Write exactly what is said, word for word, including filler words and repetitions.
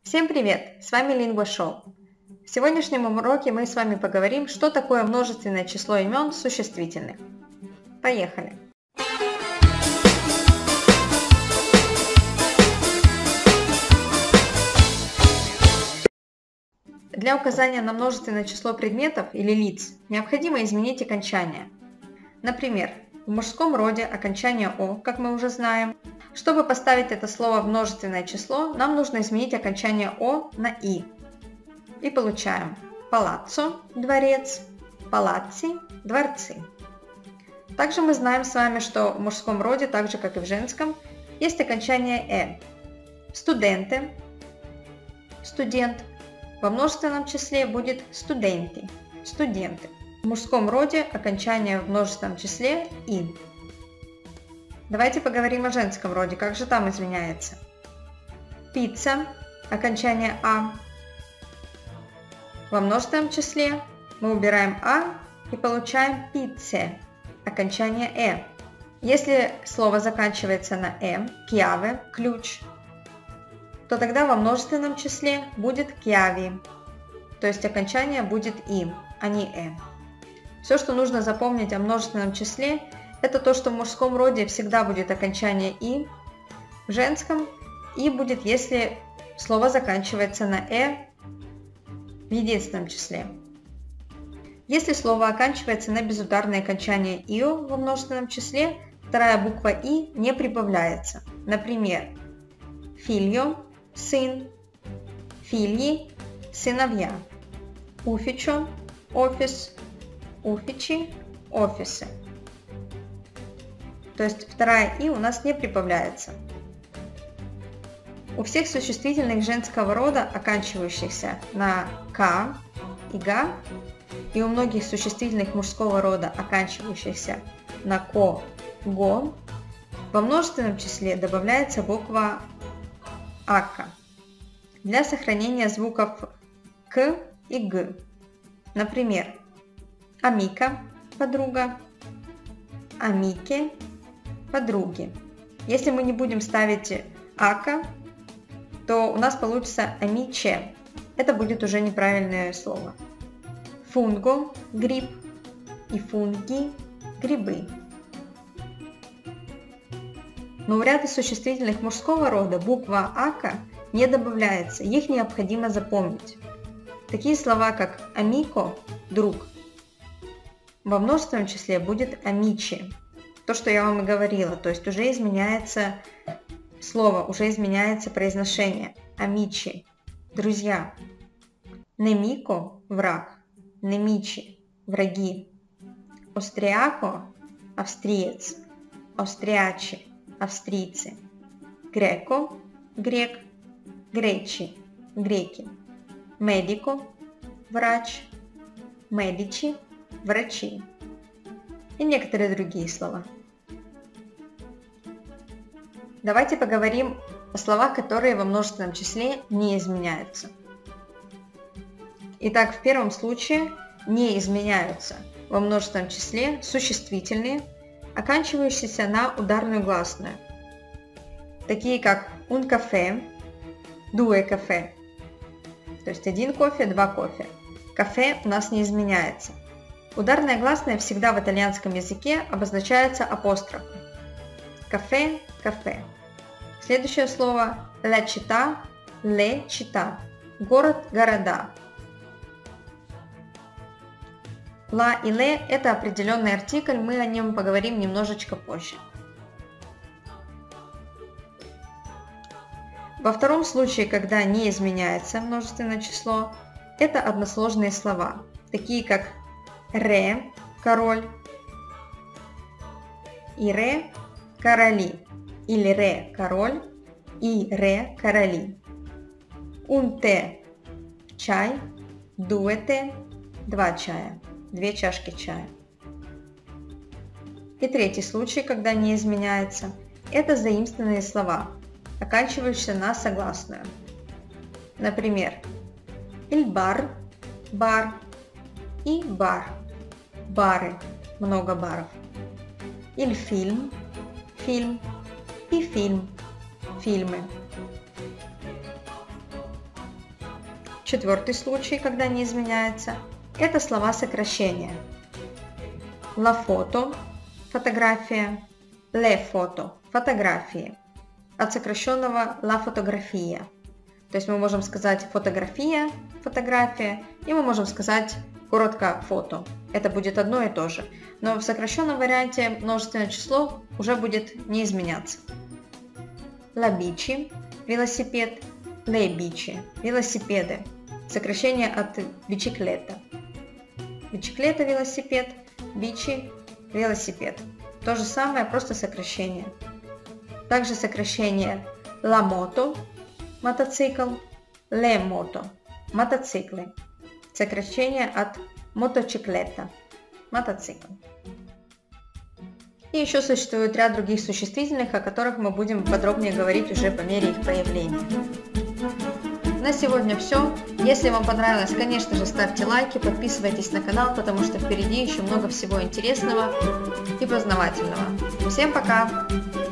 Всем привет! С вами LinguaShow. В сегодняшнем уроке мы с вами поговорим, что такое множественное число имен существительных. Поехали! Для указания на множественное число предметов или лиц необходимо изменить окончание. Например, в мужском роде окончание «о», как мы уже знаем. Чтобы поставить это слово в множественное число, нам нужно изменить окончание «о» на «и». И получаем палаццо – дворец, палацци – дворцы. Также мы знаем с вами, что в мужском роде, так же как и в женском, есть окончание «э». Студенты – студент. Во множественном числе будет студенти – студенты. В мужском роде окончание в множественном числе «и». Давайте поговорим о женском роде, как же там изменяется. Пицца, окончание «а». Во множественном числе мы убираем «а» и получаем пицце, окончание «э». Если слово заканчивается на «э», кьяве, ключ, то тогда во множественном числе будет кьяви, то есть окончание будет «и», а не «э». Все, что нужно запомнить о множественном числе, это то, что в мужском роде всегда будет окончание «и», в женском «и» будет, если слово заканчивается на «э» в единственном числе. Если слово оканчивается на безударное окончание «ио» во множественном числе, вторая буква «и» не прибавляется. Например, «фильо» – сын, «фильи» – сыновья, «уфичо» – офис, «уфичи» – офисы. То есть вторая «и» у нас не прибавляется. У всех существительных женского рода, оканчивающихся на «к» и «га», и у многих существительных мужского рода, оканчивающихся на «ко», «го», во множественном числе добавляется буква «ака» для сохранения звуков «к» и «г». Например, «амика» – подруга, «амике» – подруги. Если мы не будем ставить «ака», то у нас получится «амиче». Это будет уже неправильное слово. «Фунго» – гриб и «фунги» – грибы. Но у ряда существительных мужского рода буква «ака» не добавляется, их необходимо запомнить. Такие слова, как «амико» – друг. Во множественном числе будет «амичи». То, что я вам и говорила, то есть уже изменяется слово, уже изменяется произношение. «Амичи» – друзья. «Немико» – враг. «Немичи» – враги. «Острияко» – австриец. «Острячи» – австрийцы. «Греко» – грек. «Гречи» – греки. «Медико» – врач. «Медичи» – врачи. И некоторые другие слова. Давайте поговорим о словах, которые во множественном числе не изменяются. Итак, в первом случае не изменяются во множественном числе существительные, оканчивающиеся на ударную гласную, такие как un caffè, due caffè, то есть один кофе, два кофе. Кафе у нас не изменяется. Ударная гласная всегда в итальянском языке обозначается апострофом. Кафе, кафе. Следующее слово la città, le città. Город, города. La и le – это определенный артикль, мы о нем поговорим немножечко позже. Во втором случае, когда не изменяется множественное число, это односложные слова, такие как ре – король и ре – короли, или ре – король и ре – короли. Un tè – чай, due tè – два чая, две чашки чая. И третий случай, когда не изменяется, это заимствованные слова, оканчивающиеся на согласную. Например, il bar – бар и бар – бары, много баров. Il film – фильм и фильм – фильмы. Четвертый случай, когда не изменяется, это слова сокращения. La foto – фотография, le foto – фотографии. От сокращенного la fotografia. То есть мы можем сказать фотография, фотография, и мы можем сказать коротко фото. Это будет одно и то же. Но в сокращенном варианте множественное число уже будет не изменяться. La bici – велосипед, le bici – велосипеды. Сокращение от bicicletta. Bicicletta – велосипед, bici – велосипед. То же самое, просто сокращение. Также сокращение la moto – мотоцикл, le moto – мотоциклы. Сокращение от мотоциклета – мотоцикл. И еще существует ряд других существительных, о которых мы будем подробнее говорить уже по мере их проявления. На сегодня все. Если вам понравилось, конечно же, ставьте лайки, подписывайтесь на канал, потому что впереди еще много всего интересного и познавательного. Всем пока!